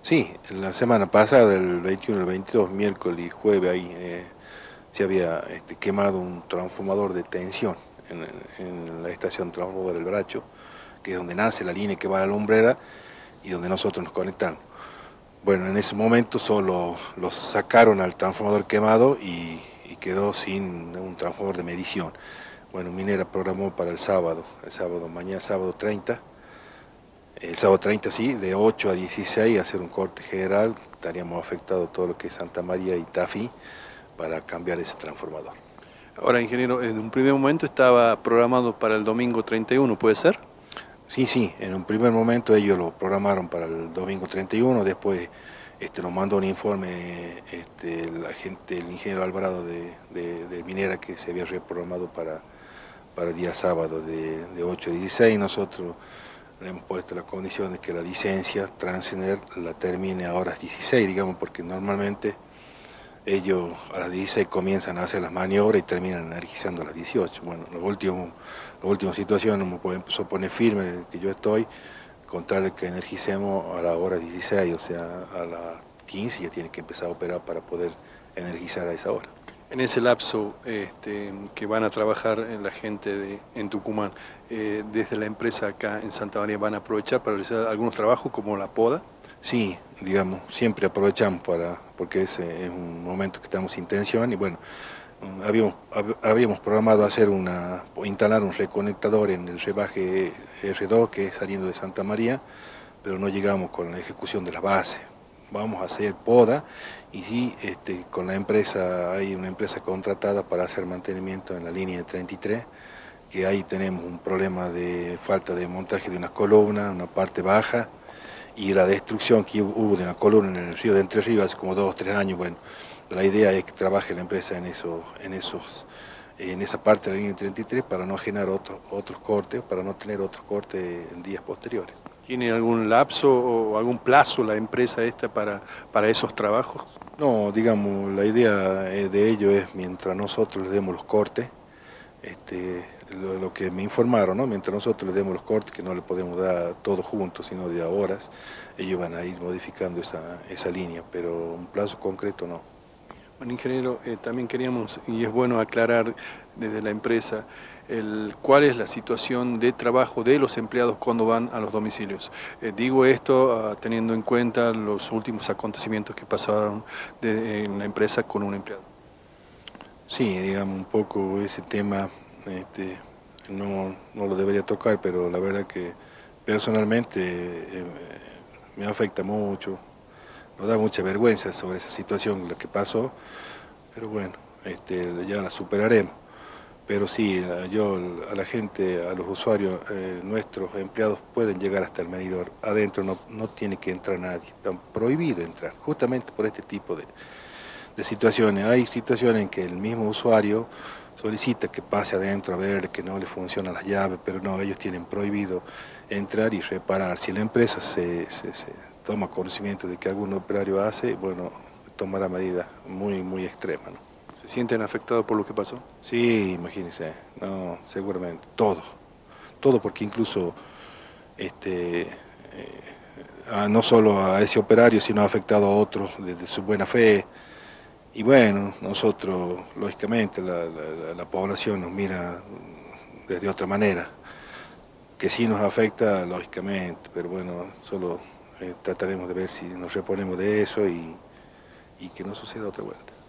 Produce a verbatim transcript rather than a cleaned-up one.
Sí, la semana pasada, el veintiuno, el veintidós, miércoles y jueves, ahí eh, se había este, quemado un transformador de tensión en, en la estación transformador El Bracho, que es donde nace la línea que va a la lumbrera y donde nosotros nos conectamos. Bueno, en ese momento solo los sacaron al transformador quemado y, y quedó sin un transformador de medición. Bueno, Minera programó para el sábado, el sábado, mañana sábado treinta, el sábado treinta sí, de ocho a dieciséis hacer un corte general, estaríamos afectados todo lo que es Santa María y Tafí para cambiar ese transformador. Ahora, ingeniero, en un primer momento estaba programado para el domingo treinta y uno, ¿puede ser? Sí, sí, en un primer momento ellos lo programaron para el domingo treinta y uno, después este, nos mandó un informe este, la gente, el ingeniero Alvarado de, de, de Minera, que se había reprogramado para, para el día sábado de, de ocho a dieciséis. Nosotros le hemos puesto la condición de que la licencia Transener la termine a horas dieciséis, digamos, porque normalmente ellos a las dieciséis comienzan a hacer las maniobras y terminan energizando a las dieciocho. Bueno, la última, la última situación no me pueden poner firme que yo estoy, con tal de que energicemos a la hora dieciséis, o sea, a las quince ya tiene que empezar a operar para poder energizar a esa hora. En ese lapso este, que van a trabajar en la gente de, en Tucumán, eh, desde la empresa acá en Santa María, ¿van a aprovechar para realizar algunos trabajos como la poda? Sí, digamos, siempre aprovechamos para, porque es, es un momento que estamos sin tensión y bueno, habíamos, habíamos programado hacer una, instalar un reconectador en el rebaje R dos que es saliendo de Santa María, pero no llegamos con la ejecución de la base. Vamos a hacer poda y sí, este, con la empresa, hay una empresa contratada para hacer mantenimiento en la línea de treinta y tres, que ahí tenemos un problema de falta de montaje de una columna, una parte baja, y la destrucción que hubo de una columna en el río de Entre Ríos hace como dos o tres años. Bueno, la idea es que trabaje la empresa en, eso, en, esos, en esa parte de la línea treinta y tres para no generar otro, otros cortes, para no tener otros cortes en días posteriores. ¿Tiene algún lapso o algún plazo la empresa esta para, para esos trabajos? No, digamos, la idea de ello es mientras nosotros les demos los cortes, este, lo, lo que me informaron, ¿no? Mientras nosotros les demos los cortes, que no le podemos dar todos juntos, sino de a horas, ellos van a ir modificando esa, esa línea, pero un plazo concreto no. Bueno, ingeniero, eh, también queríamos, y es bueno aclarar desde la empresa, el, cuál es la situación de trabajo de los empleados cuando van a los domicilios. Eh, digo esto uh, teniendo en cuenta los últimos acontecimientos que pasaron de, en la empresa con un empleado. Sí, digamos, un poco ese tema este, no, no lo debería tocar, pero la verdad que personalmente eh, me afecta mucho, nos da mucha vergüenza sobre esa situación, lo que pasó, pero bueno, este, ya la superaremos. Pero sí, yo a la gente, a los usuarios, eh, nuestros empleados pueden llegar hasta el medidor. Adentro no, no tiene que entrar nadie, están prohibido entrar, justamente por este tipo de, de situaciones. Hay situaciones en que el mismo usuario solicita que pase adentro a ver que no le funcionan las llaves, pero no, ellos tienen prohibido entrar y reparar. Si la empresa se, se, se toma conocimiento de que algún operario hace, bueno, tomará medidas muy, muy extremas, ¿no? ¿Se sienten afectados por lo que pasó? Sí, imagínense, no, seguramente, todo, todo porque incluso este, eh, a, no solo a ese operario, sino ha afectado a otros desde su buena fe. Y bueno, nosotros, lógicamente, la, la, la población nos mira desde otra manera, que sí nos afecta, lógicamente, pero bueno, solo eh, trataremos de ver si nos reponemos de eso y, y que no suceda otra vuelta.